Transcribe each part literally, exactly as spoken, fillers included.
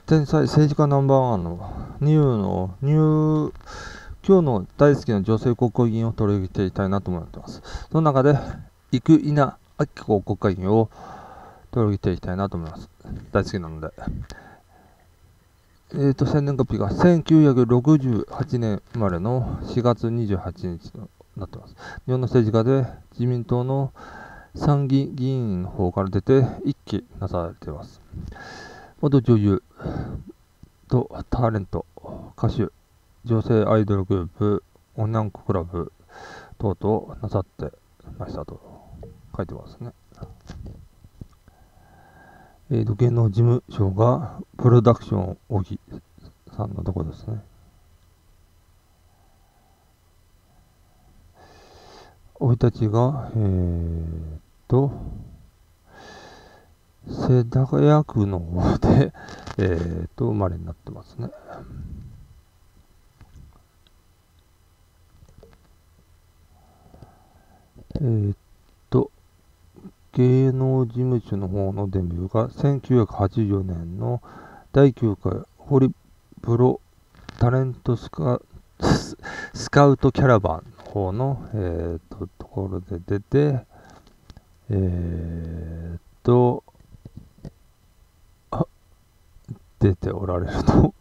天才政治家ナンバーワンのニューのニュー今日の大好きな女性国会議員を取り上げていたいなと思っています。その中で生稲晃子国会議員を取り上げていきたいなと思います。大好きなので。えーと、生年月日がせんきゅうひゃくろくじゅうはちねん生まれのしがつにじゅうはちにちとなっています。日本の政治家で自民党の参議院議員の方から出て一期なされています。元女優とタレント、歌手、女性アイドルグループ、おにゃんこクラブ等々なさってましたと書いてますね。えーと、芸能事務所がプロダクション小木さんのとこですね。生い立ちが、えーと、世田谷区の方で、えーと、生まれになってますね。えーと、芸能事務所の方のデビューがせんきゅうひゃくはちじゅうよねんのだいきゅうかいホリプロタレントスカスカウトキャラバンの方の、えー、とところで出て、えー、とあ出ておられると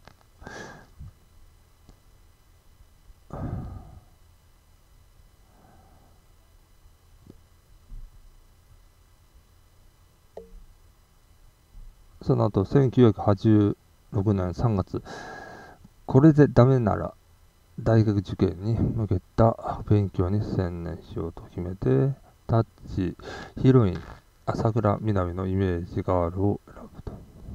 その後せんきゅうひゃくはちじゅうろくねんさんがつ、これでダメなら大学受験に向けた勉強に専念しようと決めて、タッチヒロイン朝倉みなみのイメージガールを選ぶと。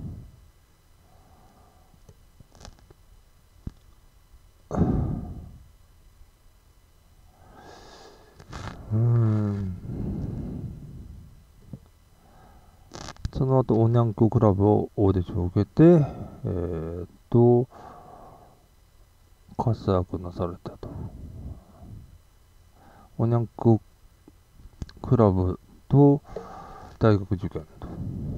うーんその後おにゃんこクラブをオーディションを受けて、えー、っと活躍なされたと。おにゃんこクラブと大学受験と。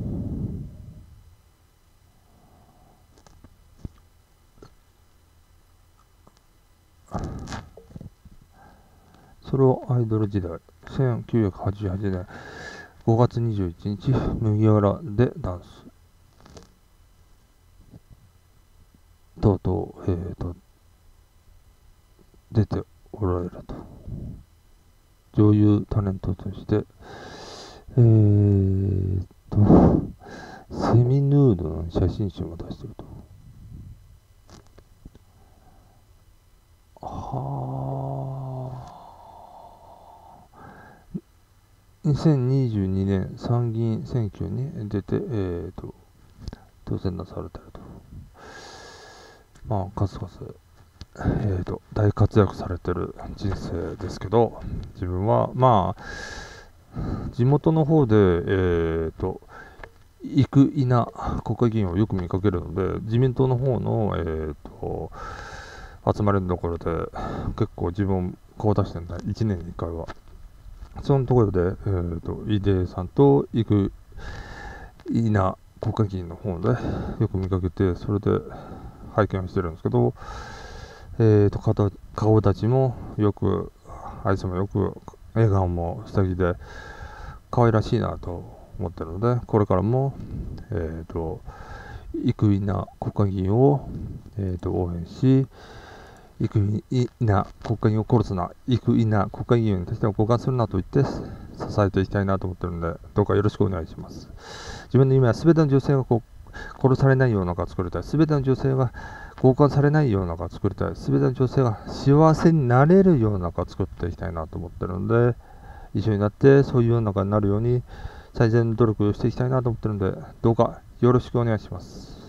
ソロアイドル時代、せんきゅうひゃくはちじゅうはちねんごがつにじゅういちにち、麦わらでダンス。とうとう、えーと、出ておられると。女優タレントとして、えーと、セミヌードの写真集も出してると。はあ。にせんにじゅうにねん参議院選挙に出て、えーと、当選なされてると。まあ、数々、えーと、大活躍されてる人生ですけど、自分は、まあ、地元の方で、えーと、生稲国会議員をよく見かけるので、自民党の方の、えーと、集まりのところで、結構自分、顔出してるんだ、いちねんにいっかいは。そのところで、えーと、井出さんと生稲国会議員の方でよく見かけて、それで拝見をしてるんですけど、えーと、顔立ちもよく、愛想もよく、笑顔も素敵で、可愛らしいなと思ってるので、これからも、えーと、生稲国会議員を、えーと、応援し、生稲国会議員を殺すな、生稲国会議員としては交換するなと言って支えていきたいなと思ってるので、どうかよろしくお願いします。自分の夢は全ての女性がこう殺されない世の中を作りたい。全ての女性が交換されない世の中を作りたい。全ての女性が幸せになれる世の中を作っていきたいなと思ってるので、一緒になってそういう世の中になるように最善の努力をしていきたいなと思ってるので、どうかよろしくお願いします。